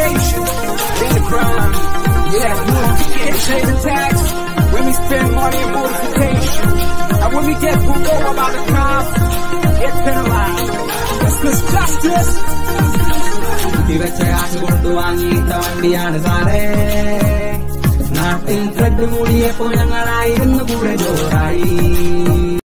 education, then the crime. Yeah, we can't pay the tax when we spend money on mortification. And when we get pulled over by the cops, get penalized. It's cause justice. Dibaca bertuangi tawandian sare. Natin terdemulia pun yang lain ngeburai dorai.